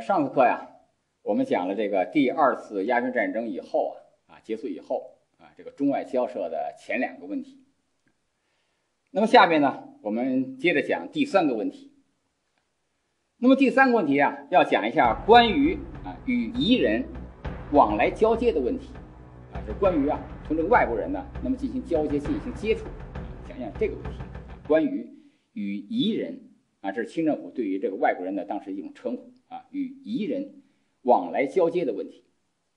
上次课呀，我们讲了这个第二次鸦片战争以后结束以后这个中外交涉的前两个问题。那么下面呢，我们接着讲第三个问题。那么第三个问题要讲一下关于与夷人往来交接的问题就是关于同这个外国人呢，那么进行交接、进行接触，讲讲这个问题。关于与夷人这是清政府对于这个外国人的当时一种称呼与夷人往来交接的问题。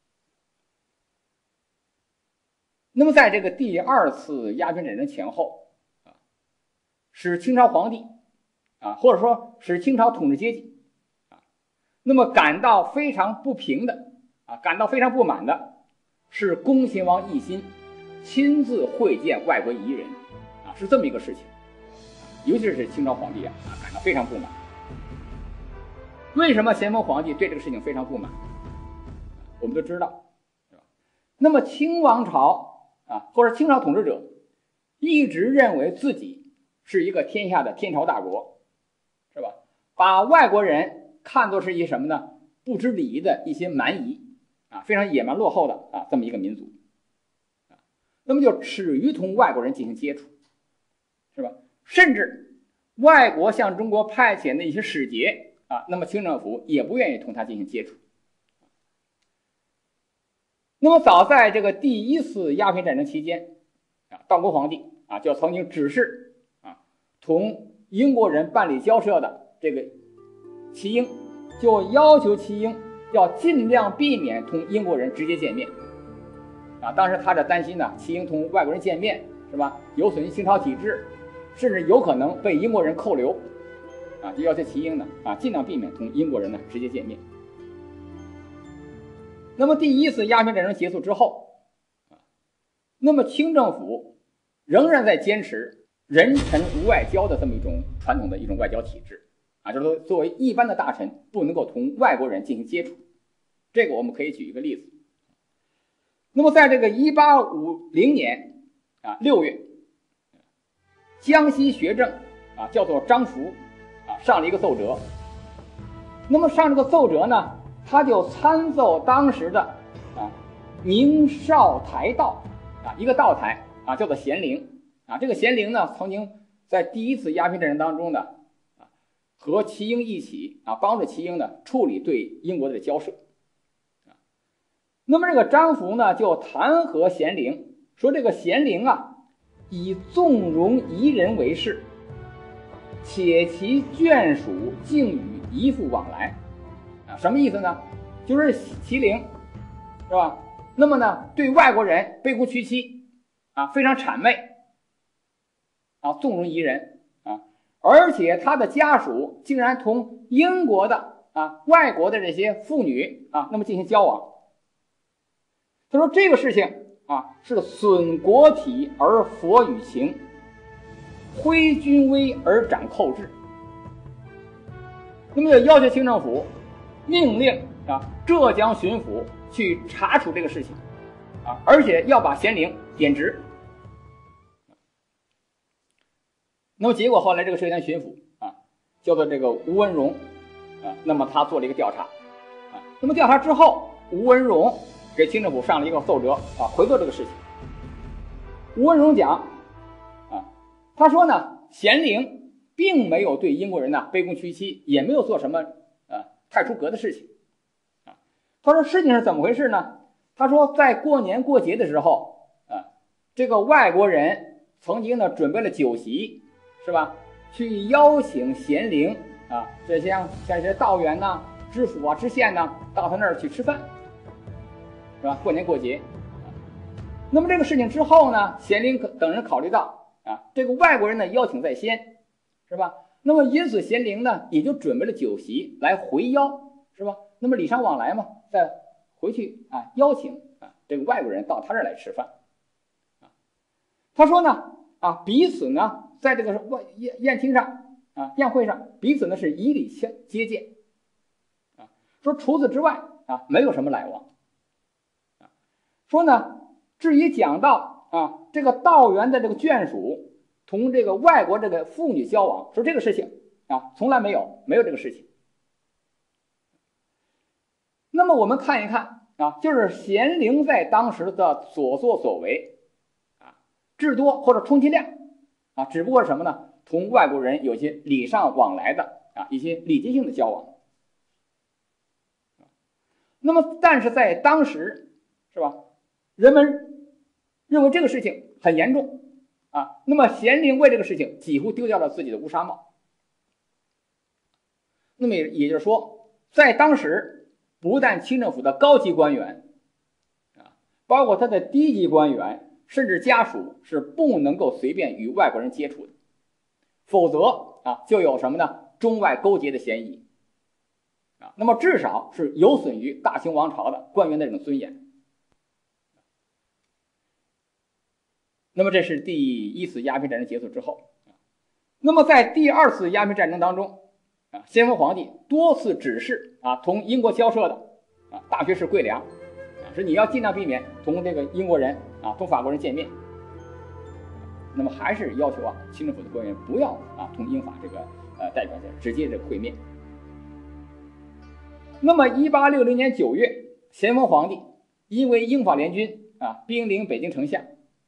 那么在这个第二次鸦片战争前后使清朝皇帝或者说使清朝统治阶级那么感到非常不平的感到非常不满的是恭亲王奕欣亲自会见外国夷人是这么一个事情。尤其是清朝皇帝感到非常不满。为什么咸丰皇帝对这个事情非常不满？我们都知道，是吧？那么清王朝或者清朝统治者一直认为自己是一个天下的天朝大国，是吧？把外国人看作是一些什么呢？不知礼仪的一些蛮夷非常野蛮落后的这么一个民族那么就耻于同外国人进行接触，是吧？甚至外国向中国派遣的一些使节那么清政府也不愿意同他进行接触。那么早在这个第一次鸦片战争期间道光皇帝就曾经指示同英国人办理交涉的这个齐英，就要求齐英要尽量避免同英国人直接见面当时他这担心呢，齐英同外国人见面，是吧，有损于清朝体制，甚至有可能被英国人扣留就要求齐英呢尽量避免同英国人呢直接见面。那么第一次鸦片战争结束之后那么清政府仍然在坚持人臣无外交的这么一种传统的一种外交体制就是说作为一般的大臣不能够同外国人进行接触。这个我们可以举一个例子。那么在这个1850年6月，江西学政叫做张福上了一个奏折。那么上这个奏折呢，他就参奏当时的宁绍台道一个道台叫做咸宁这个咸宁呢，曾经在第一次鸦片战争当中呢和齐英一起帮助齐英呢处理对英国的交涉那么这个张福呢就弹劾咸宁，说这个咸宁以纵容夷人为事，且其眷属竟与夷父往来什么意思呢？就是麒麟是吧？那么呢对外国人卑躬屈膝非常谄媚纵容夷人而且他的家属竟然同英国的外国的这些妇女那么进行交往。他说这个事情是损国体而佛与情，挥军威而长寇制。那么就要求清政府命令浙江巡抚去查处这个事情而且要把咸宁贬职。那么结果后来这个浙江巡抚叫做这个吴文荣那么他做了一个调查那么调查之后，吴文荣给清政府上了一个奏折回奏这个事情。吴文荣讲他说呢，咸宁并没有对英国人呢卑躬屈膝，也没有做什么太出格的事情他说事情是怎么回事呢？他说在过年过节的时候这个外国人曾经呢准备了酒席，是吧，去邀请咸宁这些像一些道员知府知县到他那儿去吃饭，是吧？过年过节那么这个事情之后呢，咸宁等人考虑到这个外国人呢邀请在先，是吧？那么因此咸宁呢也就准备了酒席来回邀，是吧？那么礼尚往来嘛，再回去邀请这个外国人到他这儿来吃饭他说呢彼此呢在这个宴厅上宴会上彼此呢是以礼接见说除此之外没有什么来往说呢至于讲到这个道员的这个眷属同这个外国这个妇女交往，说这个事情从来没有这个事情。 那么我们看一看啊，就是咸灵在当时的所作所为啊，至多或者充其量啊，只不过是什么呢？同外国人有些礼尚往来的啊，一些礼节性的交往。那么，但是在当时，是吧？人们认为这个事情很严重啊。那么咸灵为这个事情几乎丢掉了自己的乌纱帽。那么也就是说，在当时，不但清政府的高级官员啊，包括他的低级官员，甚至家属是不能够随便与外国人接触的，否则啊，就有什么呢？中外勾结的嫌疑。那么至少是有损于大清王朝的官员的这种尊严。那么这是第一次鸦片战争结束之后。那么在第二次鸦片战争当中啊，咸丰皇帝多次指示啊，同英国交涉的啊大学士桂良啊，是你要尽量避免同这个英国人啊，同法国人见面。那么还是要求啊，清政府的官员不要啊同英法这个代表直接这个会面。那么1860年9月，咸丰皇帝因为英法联军啊兵临北京城下，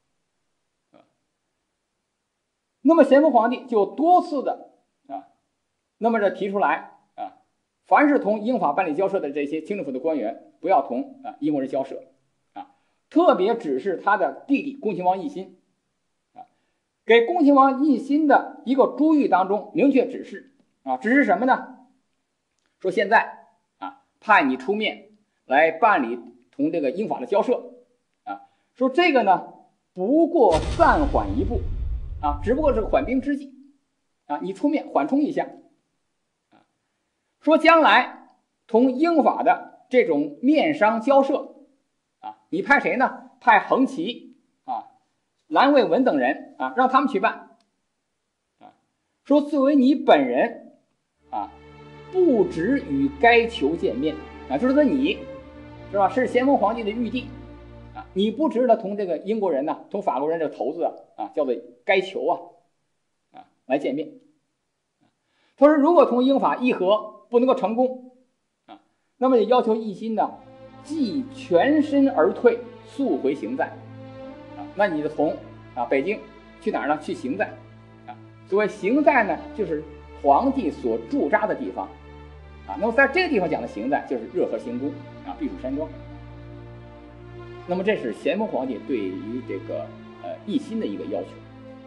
那么咸丰皇帝就多次的啊，那么这提出来啊，凡是同英法办理交涉的这些清政府的官员，不要同啊英国人交涉啊，特别指示他的弟弟恭亲王奕欣啊，给恭亲王奕欣的一个珠谕当中明确指示啊，指示什么呢？说现在派你出面来办理同这个英法的交涉啊，说这个呢不过暂缓一步啊，只不过是缓兵之计啊，你出面缓冲一下啊，说将来同英法的这种面商交涉啊，你派谁呢？派横旗啊、蓝卫文等人啊，让他们去办啊，说作为你本人啊，不只与该酋见面啊，就是说你是吧，是咸丰皇帝的玉帝啊，你不值得同这个英国人呢，同法国人这个头子啊，叫做该酋啊来见面。他说，如果同英法议和不能够成功啊，那么也要求奕欣呢，即全身而退，速回行在啊。那你就从啊北京去哪儿呢？去行在啊。所谓行在呢，就是皇帝所驻扎的地方。啊，那么在这个地方讲的行在就是热河行宫啊，避暑山庄。那么这是咸丰皇帝对于这个奕欣的一个要求。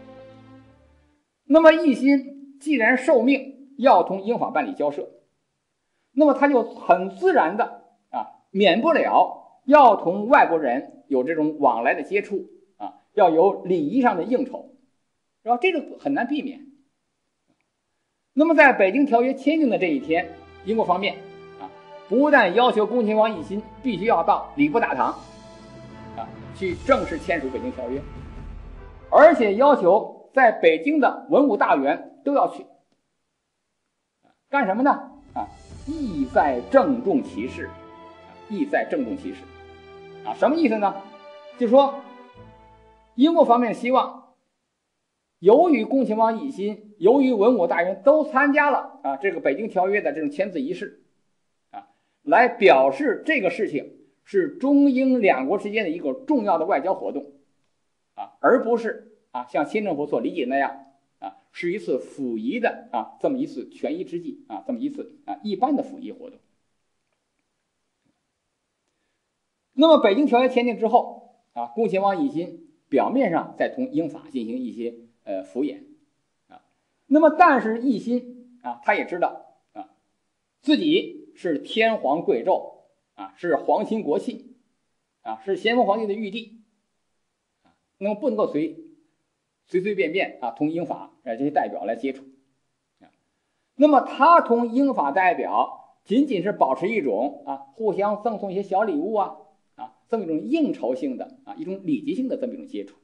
那么奕欣既然受命要同英法办理交涉，那么他就很自然的啊，免不了要同外国人有这种往来的接触啊，要有礼仪上的应酬，是吧？这个很难避免。那么在北京条约签订的这一天，英国方面啊，不但要求恭亲王奕欣必须要到礼部大堂啊去正式签署北京条约，而且要求在北京的文武大员都要去，干什么呢？啊，意在郑重其事，意在郑重其事啊，什么意思呢？就是说，英国方面希望，由于恭亲王奕欣，由于文武大员都参加了啊这个北京条约的这种签字仪式啊，来表示这个事情是中英两国之间的一个重要的外交活动啊，而不是啊像清政府所理解那样啊是一次溥仪的啊这么一次权宜之计啊，这么一次啊一般的溥仪活动。那么北京条约签订之后啊，恭亲王奕欣表面上在同英法进行一些敷衍啊，那么但是奕欣啊，他也知道啊，自己是天皇贵胄啊，是皇亲国戚啊，是咸丰皇帝的玉帝啊，那么不能够随便便啊同英法这些代表来接触啊，那么他同英法代表仅仅是保持一种啊互相赠送一些小礼物啊这么一种应酬性的啊一种礼节性的这么一种接触。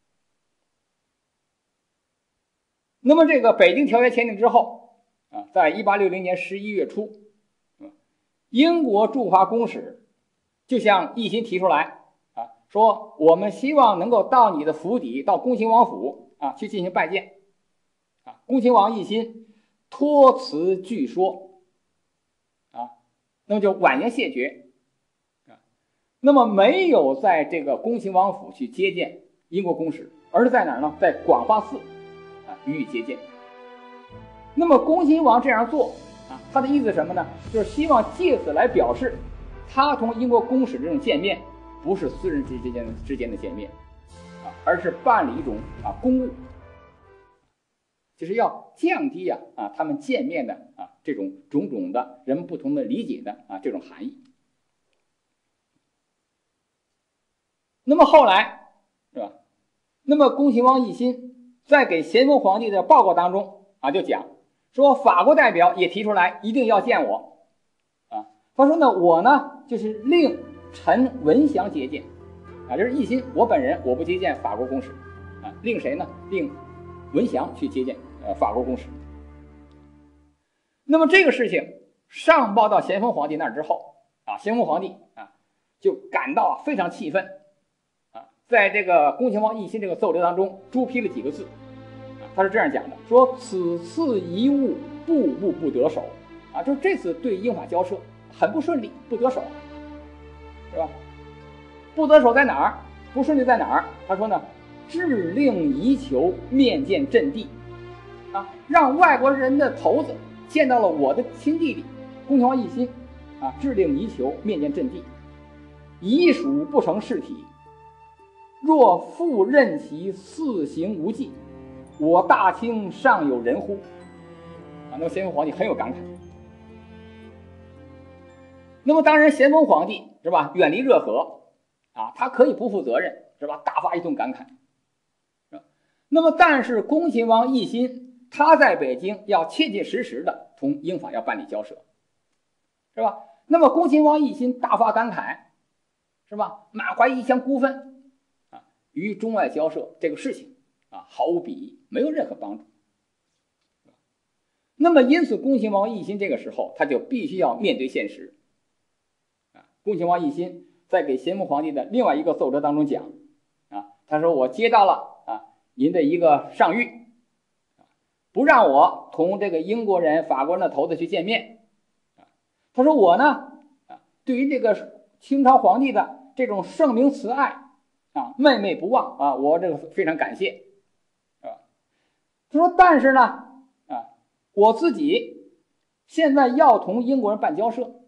那么这个北京条约签订之后啊，在1860年11月初，英国驻华公使就向奕欣提出来啊，说我们希望能够到你的府邸，到恭亲王府啊去进行拜见啊。恭亲王奕欣托辞拒说啊，那么就婉言谢绝那么没有在这个恭亲王府去接见英国公使，而是在哪儿呢？在广化寺予以接见。那么恭亲王这样做他的意思是什么呢？就是希望借此来表示他同英国公使这种见面不是私人之间的见面而是办理一种公务，就是要降低他们见面的这种种种的人们不同的理解的这种含义。那么后来是吧？那么恭亲王奕欣在给咸丰皇帝的报告当中就讲说，法国代表也提出来一定要见我他说呢，我呢就是令陈文祥接见就是奕欣我本人我不接见法国公使令谁呢？令文祥去接见法国公使。那么这个事情上报到咸丰皇帝那儿之后咸丰皇帝就感到非常气愤在这个恭亲王奕欣这个奏折当中朱批了几个字他是这样讲的，说此次一务步步不得手就是这次对英法交涉很不顺利，不得手是吧？不得手在哪儿？不顺利在哪儿？他说呢，致令宜求面见朕弟让外国人的头子见到了我的亲弟弟恭亲王奕欣致令宜求面见朕弟，遗属不成事体，若复任其肆行无忌，我大清尚有人乎那么咸丰皇帝很有感慨。那么当然咸丰皇帝是吧，远离热河他可以不负责任是吧，大发一通感慨那么但是恭亲王奕欣他在北京要切切实实的同英法要办理交涉是吧？那么恭亲王奕欣大发感慨是吧，满怀一腔孤愤与中外交涉这个事情毫无裨益，没有任何帮助。那么因此恭亲王奕欣这个时候他就必须要面对现实恭亲王奕欣在给咸丰皇帝的另外一个奏折当中讲他说我接到了您的一个上谕不让我同这个英国人法国人的头子去见面他说我呢对于这个清朝皇帝的这种圣明慈爱妹妹不忘我这个非常感谢他说但是呢我自己现在要同英国人办交涉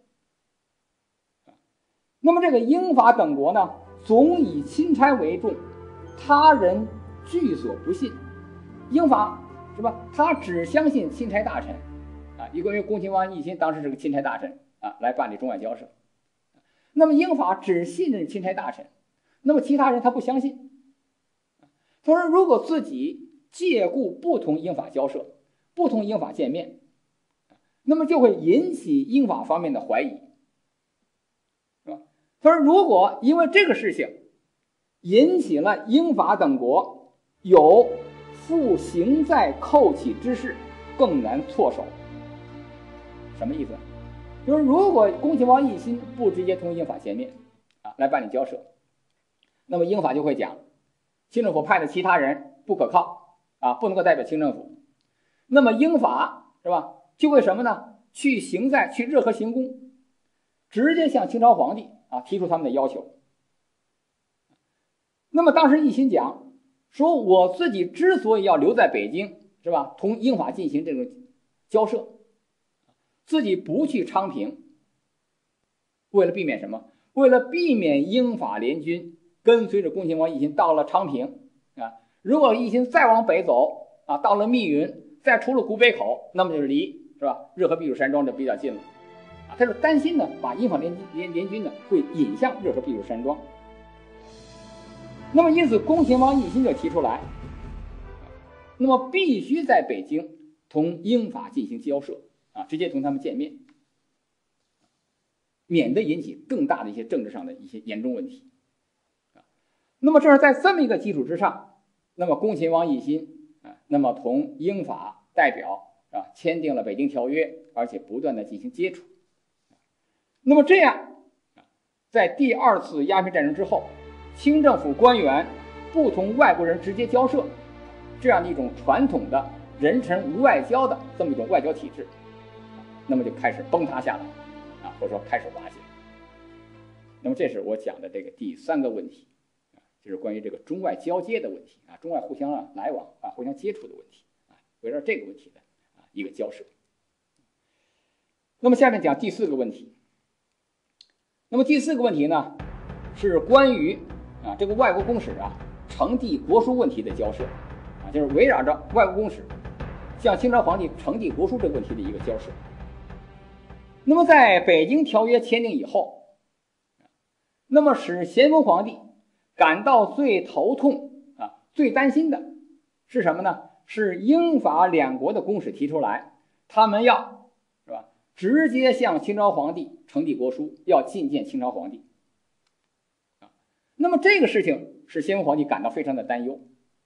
那么这个英法等国呢总以钦差为重，他人俱所不信，英法是吧，他只相信钦差大臣因为恭亲王奕欣当时是个钦差大臣来办理中外交涉，那么英法只信任钦差大臣，那么其他人他不相信。他说如果自己借故不同英法交涉，不同英法见面，那么就会引起英法方面的怀疑是吧？他说如果因为这个事情引起了英法等国有负行在扣起之事，更难措手。什么意思？就是如果恭亲王奕欣不直接同英法见面来办理交涉，那么英法就会讲清政府派的其他人不可靠不能够代表清政府，那么英法是吧就会什么呢？去热河行宫，直接向清朝皇帝提出他们的要求。那么当时奕欣讲说，我自己之所以要留在北京是吧，同英法进行这种交涉，自己不去昌平，为了避免什么？为了避免英法联军跟随着恭亲王奕欣到了昌平如果奕欣再往北走到了密云，再出了古北口，那么就是离是吧热河避暑山庄就比较近了他就担心呢把英法联军呢会引向热河避暑山庄。那么因此恭亲王奕欣就提出来，那么必须在北京同英法进行交涉直接同他们见面，免得引起更大的一些政治上的一些严重问题那么正是在这么一个基础之上，那么恭亲王奕欣那么同英法代表签订了北京条约，而且不断的进行接触。那么这样在第二次鸦片战争之后，清政府官员不同外国人直接交涉，这样的一种传统的人臣无外交的这么一种外交体制那么就开始崩塌下来或者说开始瓦解。 那么这是我讲的这个第3个问题啊，就是关于这个中外交接的问题啊，中外互相来往啊，互相接触的问题啊，围绕这个问题的一个交涉。那么下面讲第4个问题。那么第4个问题呢，是关于这个外国公使呈递国书问题的交涉啊，就是围绕着外国公使向清朝皇帝呈递国书这个问题的一个交涉。那么在北京条约签订以后，那么使咸丰皇帝感到最头痛最担心的是什么呢？是英法两国的公使提出来，他们要是吧，直接向清朝皇帝呈递国书，要觐见清朝皇帝。那么这个事情使咸丰皇帝感到非常的担忧。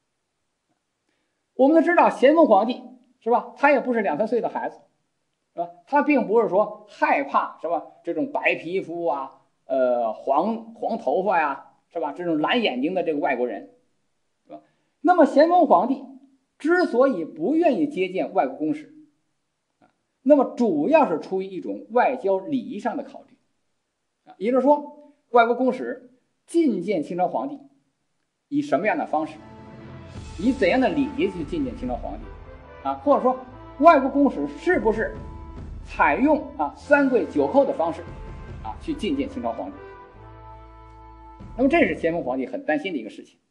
我们都知道咸丰皇帝是吧，他也不是2、3岁的孩子，是吧？他并不是说害怕是吧这种白皮肤黄头发呀，是吧？这种蓝眼睛的这个外国人，是吧？那么咸丰皇帝之所以不愿意接见外国公使，那么主要是出于一种外交礼仪上的考虑，也就是说，外国公使觐见清朝皇帝，以什么样的方式，以怎样的礼节去觐见清朝皇帝或者说外国公使是不是采用3跪9叩的方式去觐见清朝皇帝。那么这是咸丰皇帝很担心的一个事情。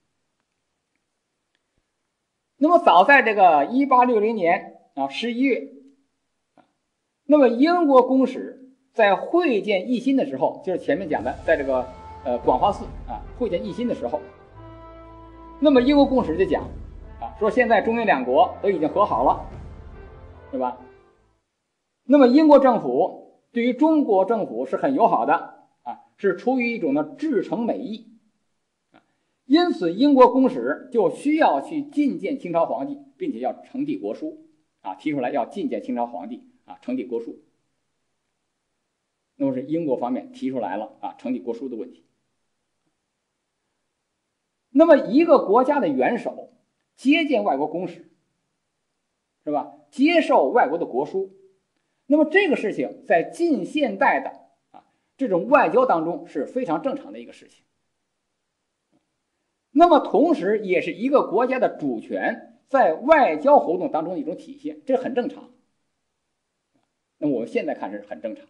那么早在这个1860年11月，那么英国公使在会见奕欣的时候，就是前面讲的在这个广华寺会见奕欣的时候，那么英国公使就讲说现在中英两国都已经和好了，对吧？那么英国政府对于中国政府是很友好的是出于一种至诚美意因此英国公使就需要去觐见清朝皇帝，并且要呈递国书提出来要觐见清朝皇帝呈递国书。那么是英国方面提出来了呈递国书的问题。那么一个国家的元首接见外国公使，是吧？接受外国的国书，那么这个事情在近现代的这种外交当中是非常正常的一个事情。那么同时也是一个国家的主权在外交活动当中的一种体现，这很正常。那么我们现在看是很正常。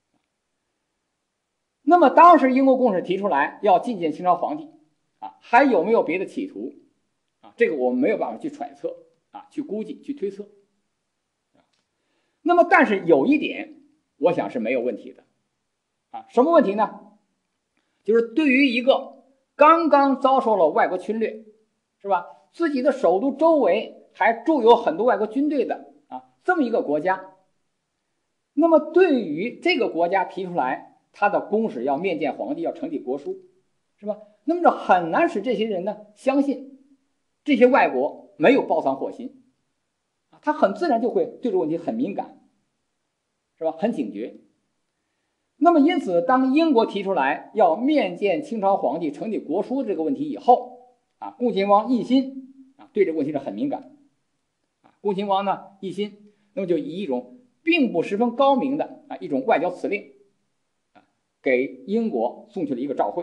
那么当时英国公使提出来要觐见清朝皇帝还有没有别的企图这个我们没有办法去揣测去估计去推测。那么但是有一点我想是没有问题的什么问题呢？就是对于一个刚刚遭受了外国侵略，是吧？自己的首都周围还驻有很多外国军队的这么一个国家，那么对于这个国家提出来他的公使要面见皇帝，要呈递国书，是吧？那么这很难使这些人呢相信这些外国没有包藏祸心他很自然就会对这个问题很敏感，是吧？很警觉。那么因此当英国提出来要面见清朝皇帝呈递国书这个问题以后恭亲王奕欣对这个问题是很敏感恭亲王呢奕欣那么就以一种并不十分高明的一种外交辞令给英国送去了一个照会。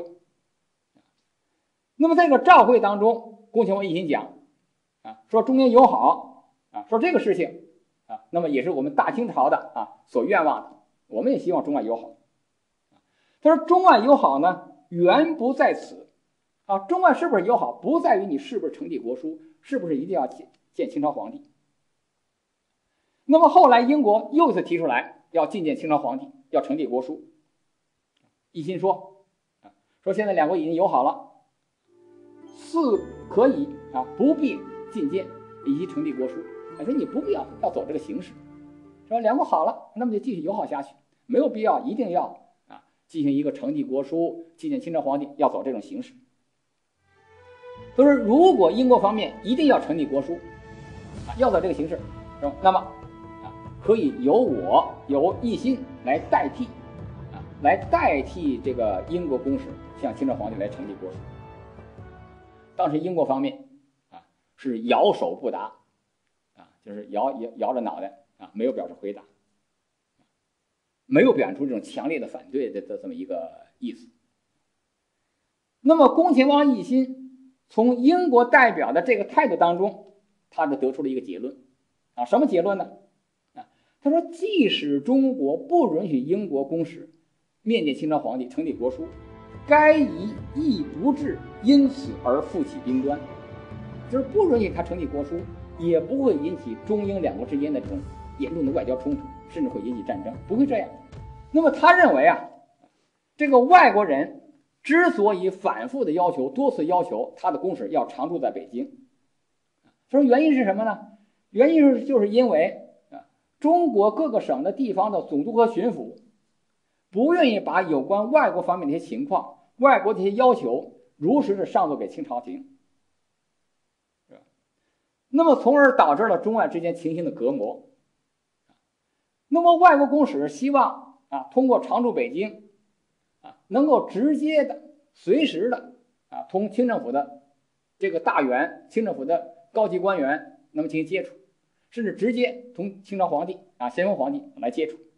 那么在这个照会当中，恭亲王奕欣讲说中英友好说这个事情那么也是我们大清朝的所愿望的，我们也希望中外友好。他说中外友好呢原不在此中外是不是友好不在于你是不是呈递国书，是不是一定要见清朝皇帝。那么后来英国又一次提出来要觐见清朝皇帝，要呈递国书，奕欣说现在两国已经友好了，似可以不必觐见以及呈递国书，说你不必要走这个形式，说两国好了，那么就继续友好下去，没有必要一定要进行一个呈递国书觐见清朝皇帝，要走这种形式。所以说如果英国方面一定要呈递国书要走这个形式，那么可以由奕欣来代替这个英国公使向清朝皇帝来呈递国书。当时英国方面是摇手不答就是摇着脑袋没有表示回答，没有表现出这种强烈的反对的这么一个意思那么恭亲王奕欣从英国代表的这个态度当中，他就得出了一个结论什么结论呢？他说，即使中国不允许英国公使面见清朝皇帝呈递国书，该以亦不至因此而负起兵端，就是不允许他呈递国书，也不会引起中英两国之间的这种严重的外交冲突，甚至会引起战争，不会这样。那么他认为这个外国人之所以反复的要求，多次要求他的公使要常驻在北京，他说原因是什么呢？原因就是因为中国各个省的地方的总督和巡抚不愿意把有关外国方面的一些情况、外国的一些要求如实的上奏给清朝廷，那么从而导致了中外之间情形的隔膜。那么外国公使希望通过常驻北京能够直接的、随时的同清政府的这个大员、清政府的高级官员那么进行接触，甚至直接同清朝皇帝咸丰皇帝来接触。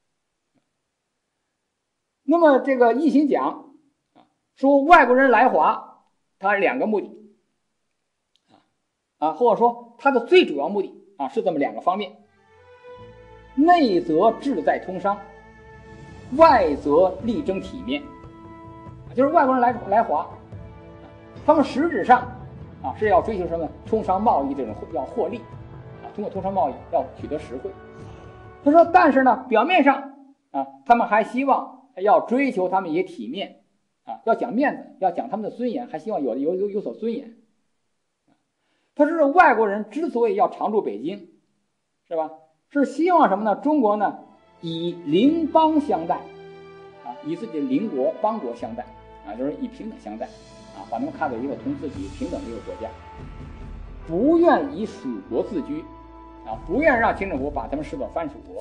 那么这个奕欣讲说，外国人来华，他两个目的或者说他的最主要目的是这么两个方面：内则志在通商，外则力争体面。就是外国人来华，他们实质上是要追求什么？通商贸易这种要获利通过通商贸易要取得实惠。他说，但是呢，表面上他们还希望要追求他们也体面要讲面子，要讲他们的尊严，还希望有所尊严。他说，外国人之所以要常驻北京，是吧？是希望什么呢？中国呢以邻邦相待以自己的邻国邦国相待就是以平等相待把他们看作一个同自己平等的一个国家，不愿以属国自居不愿让清政府把他们视作藩属国。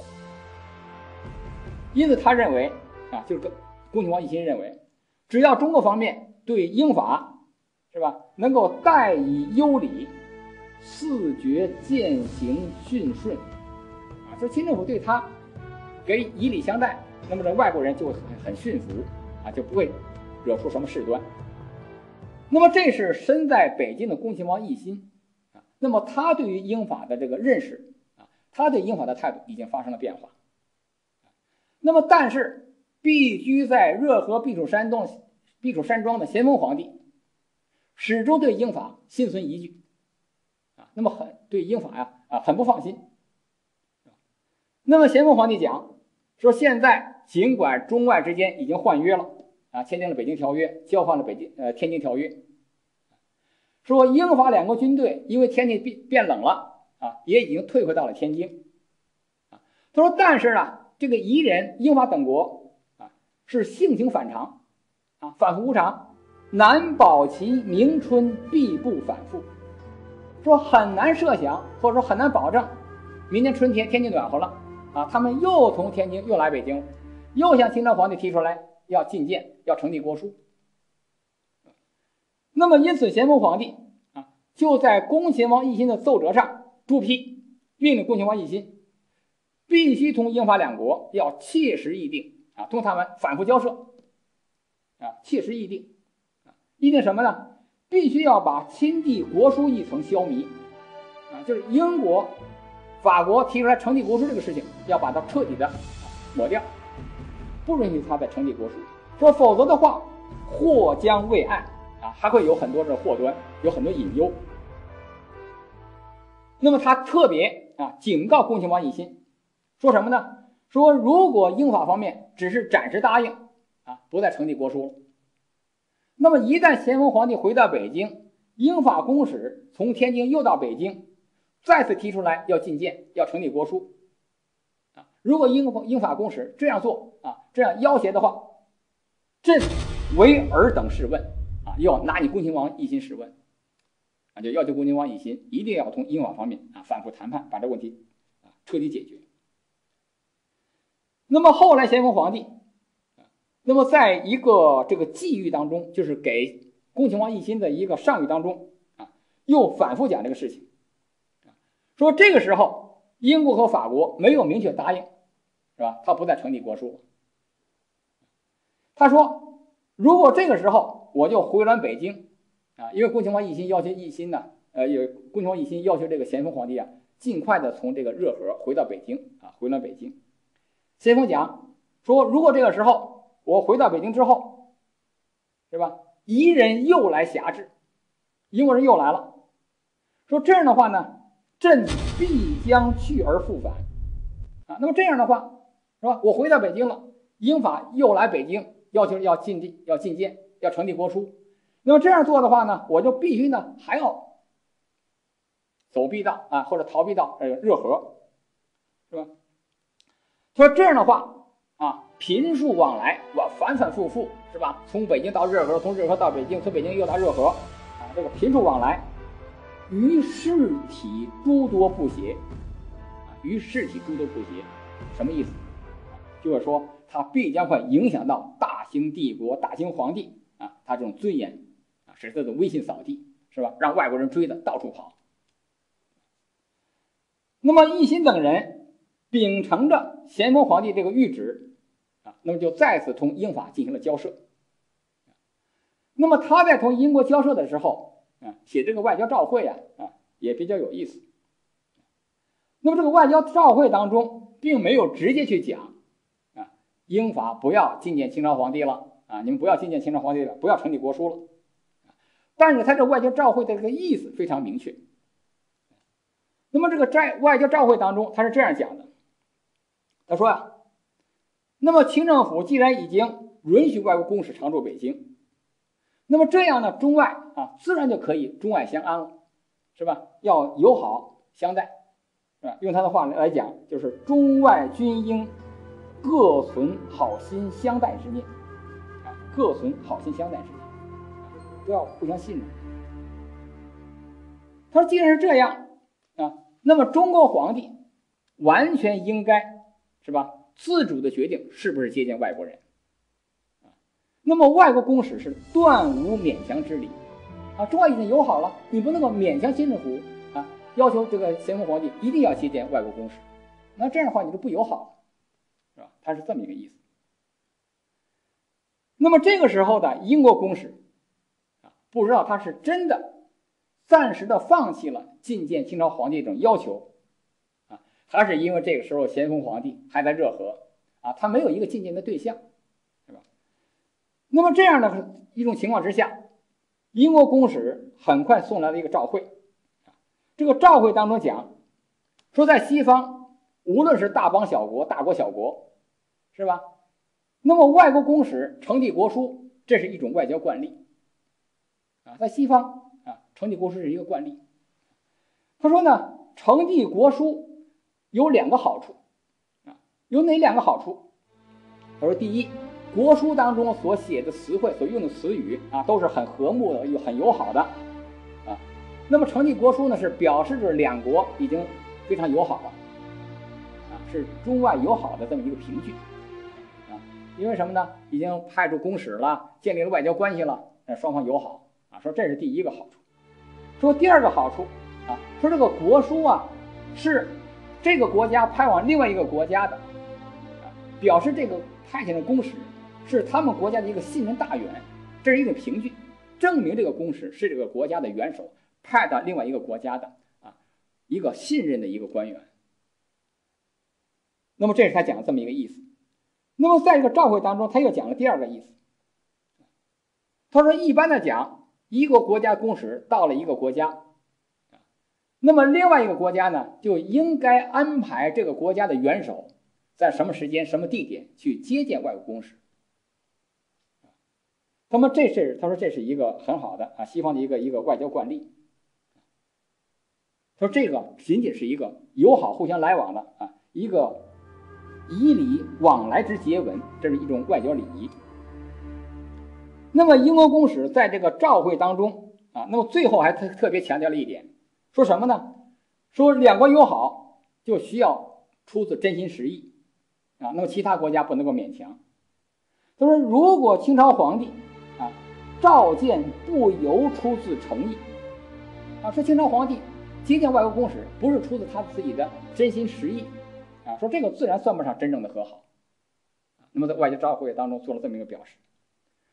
因此他认为就是恭亲王奕欣认为，只要中国方面对英法是吧能够待以优礼，四绝渐行驯顺说清政府对他给以礼相待，那么这外国人就会很驯服就不会惹出什么事端。那么这是身在北京的恭亲王奕欣那么他对于英法的这个认识他对英法的态度已经发生了变化。那么但是必居在热河避暑山庄的咸丰皇帝始终对英法心存疑惧那么对英法很不放心。那么咸丰皇帝讲说，现在尽管中外之间已经换约了签订了北京条约，交换了天津条约，说英法两国军队因为天气变冷了也已经退回到了天津他说，但是呢，这个夷人英法等国是性情反常反复无常，难保其明春必不反复，说很难设想或者说很难保证明年春天天气暖和了他们又从天津又来北京，又向清朝皇帝提出来要觐见，要呈递国书。那么因此咸丰皇帝就在恭亲王奕欣的奏折上朱批，命令恭亲王奕欣必须同英法两国要切实议定同他们反复交涉切实议定议定什么呢？必须要把亲递国书一层消弭就是英国法国提出来呈递国书这个事情要把它彻底的抹掉，不允许他再呈递国书，说否则的话祸将未艾还会有很多的祸端，有很多隐忧。那么他特别警告恭亲王奕欣说什么呢？说如果英法方面只是暂时答应不再呈递国书，那么一旦咸丰皇帝回到北京，英法公使从天津又到北京再次提出来要觐见，要呈递国书如果英法公使这样做这样要挟的话，朕为尔等试问要拿你恭亲王奕欣试问就要求恭亲王奕欣一定要同英法方面反复谈判，把这个问题彻底解决。那么后来咸丰皇帝那么在一个这个际遇当中，就是给恭亲王奕欣的一个上谕当中又反复讲这个事情说这个时候英国和法国没有明确答应是吧？他不再呈递国书。他说如果这个时候我就回銮北京啊，因为恭亲王奕欣要求奕欣呢，恭亲王奕欣要求这个咸丰皇帝啊，尽快的从这个热河回到北京啊，回銮北京。咸丰讲说，如果这个时候我回到北京之后，是吧？夷人又来辖制，英国人又来了，说这样的话呢，朕必将去而复返啊。那么这样的话，是吧？我回到北京了，英法又来北京，要求要进谏，要呈递国书。那么这样做的话呢，我就必须呢还要走避道啊，或者逃避到热河，是吧？他说这样的话啊，频数往来，我反反复复，是吧？从北京到热河，从热河到北京，从北京又到热河啊，这个频数往来，于事体诸多不协啊，于事体诸多不协，什么意思？就是说它必将会影响到大清帝国、大清皇帝啊，他这种尊严啊，使这种威信扫地，是吧？让外国人追的到处跑。那么奕欣等人秉承着咸丰皇帝这个谕旨啊，那么就再次同英法进行了交涉。那么他在同英国交涉的时候啊，写这个外交照会啊也比较有意思。那么这个外交照会当中并没有直接去讲啊，英法不要觐见清朝皇帝了啊，你们不要觐见清朝皇帝了，不要呈递国书了。但是他这外交照会的这个意思非常明确。那么这个外交照会当中他是这样讲的，他说啊，那么清政府既然已经允许外国公使常驻北京，那么这样呢，中外啊自然就可以中外相安了，是吧？要友好相待，是吧？用他的话来讲，就是中外均应各存好心相待之念啊，各存好心相待之念，都要互相信任。他说，既然是这样啊，那么中国皇帝完全应该是吧，自主的决定是不是接见外国人啊。那么外国公使是断无勉强之理啊，中外已经友好了，你不能够勉强清政府啊，要求这个咸丰皇帝一定要接见外国公使，那这样的话你就不友好了，是吧？他是这么一个意思。那么这个时候的英国公使啊，不知道他是真的暂时的放弃了觐见清朝皇帝这种要求啊，还是因为这个时候咸丰皇帝还在热河啊，他没有一个觐见的对象，是吧？那么这样的一种情况之下，英国公使很快送来了一个照会，这个照会当中讲说，在西方无论是大邦小国、大国小国，是吧？那么外国公使呈递国书，这是一种外交惯例啊，在西方啊，呈递国书是一个惯例。他说呢，呈递国书有两个好处啊，有哪两个好处？他说，第一，国书当中所写的词汇、所用的词语啊，都是很和睦的，又很友好的啊。那么呈递国书呢，是表示着两国已经非常友好了啊，是中外友好的这么一个凭据啊。因为什么呢？已经派出公使了，建立了外交关系了，双方友好啊。说这是第一个好处。说第二个好处啊，说这个国书啊是这个国家派往另外一个国家的啊，表示这个派遣的公使是他们国家的一个信任大员，这是一种凭据，证明这个公使是这个国家的元首派到另外一个国家的啊一个信任的一个官员。那么这是他讲的这么一个意思。那么在这个照会当中，他又讲了第二个意思。他说，一般的讲，一个国家公使到了一个国家，那么另外一个国家呢，就应该安排这个国家的元首在什么时间、什么地点去接见外国公使。那么他说这是一个很好的啊，西方的一个外交惯例。他说这个仅仅是一个友好、互相来往的啊，一个以礼往来之结文，这是一种外交礼仪。那么英国公使在这个照会当中啊，那么最后还特别强调了一点，说什么呢？说两国友好就需要出自真心实意啊，那么其他国家不能够勉强。他说，如果清朝皇帝啊召见不由出自诚意啊，说清朝皇帝接见外国公使不是出自他自己的真心实意啊，说这个自然算不上真正的和好。那么在外交照会当中做了这么一个表示。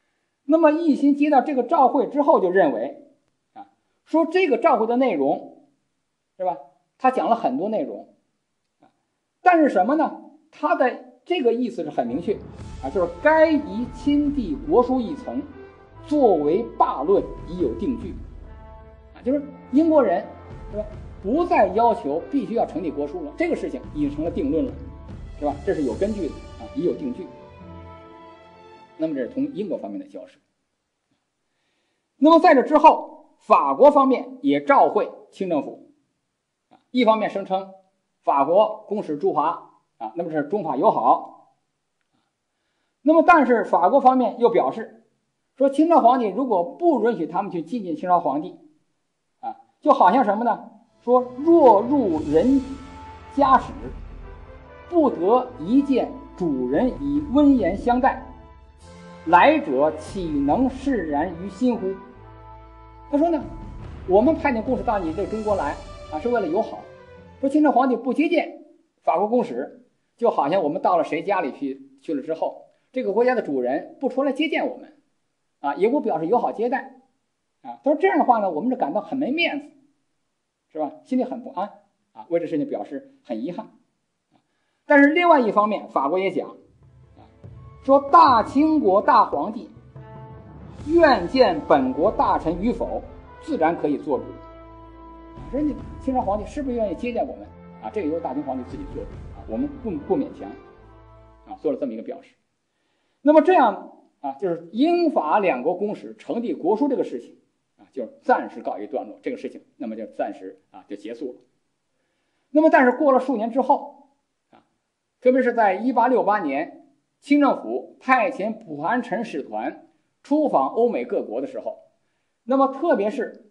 那么奕欣接到这个诏会之后，就认为说这个诏会的内容是吧？他讲了很多内容，但是什么呢？他的这个意思是很明确就是该移亲帝国书一层，作为罢论已有定据就是英国人是吧？不再要求必须要成立国书了，这个事情已经成了定论了，是吧？这是有根据的已有定据。那么这是从英国方面的交涉。那么在这之后，法国方面也召会清政府一方面声称法国公使驻华那么这是中法友好。那么但是法国方面又表示说，清朝皇帝如果不允许他们去觐见清朝皇帝就好像什么呢？说若入人家室，不得一见主人以温言相待，来者岂能释然于心乎？他说呢，我们派遣公使到你这中国来是为了友好。说清朝皇帝不接见法国公使，就好像我们到了谁家里去了之后，这个国家的主人不出来接见我们也不表示友好接待他说这样的话呢，我们就感到很没面子，是吧？心里很不安为这事情表示很遗憾。但是另外一方面，法国也讲说，大清国大皇帝愿见本国大臣与否，自然可以做主。说你清朝皇帝是不是愿意接见我们这个由大清皇帝自己做主我们不勉强做了这么一个表示。那么这样就是英法两国公使成立国书这个事情就暂时告一段落，这个事情那么就暂时就结束了。那么但是过了数年之后特别是在1868年，清政府派遣蒲寒臣使团出访欧美各国的时候，那么特别是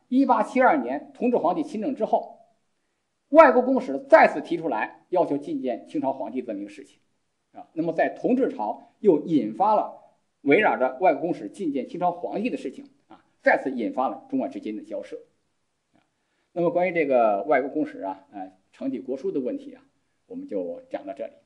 1872年同治皇帝亲政之后，外国公使再次提出来要求觐见清朝皇帝这么一个事情那么在同治朝又引发了围绕着外国公使觐见清朝皇帝的事情再次引发了中外之间的交涉那么关于这个外国公使成立国书的问题我们就讲到这里。